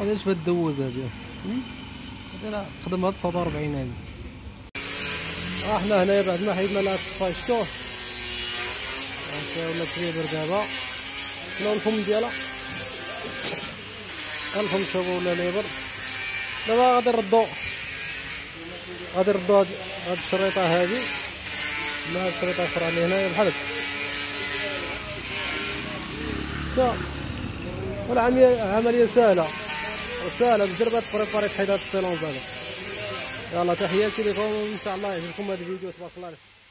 علاش بغات دوز هادي هادي تخدم هاد 49 هادي. حنا هنايا بعد ما حيدنا لها الصفا شتوه ولا كريبر دابا شنو الفم ديالها الفم شوفو ولا ليبر. دابا غادي نردو هاد الشريطه هادي مع الشريطه الاخرى اللي هنايا بحال هكا. والعمليه سهله وسهله بزربه تبريباري تحيد هاد السيلونز هذا. يلا تحياتي لكم ان شاء الله يعجبكم هذا الفيديو. تبارك الله عليكم.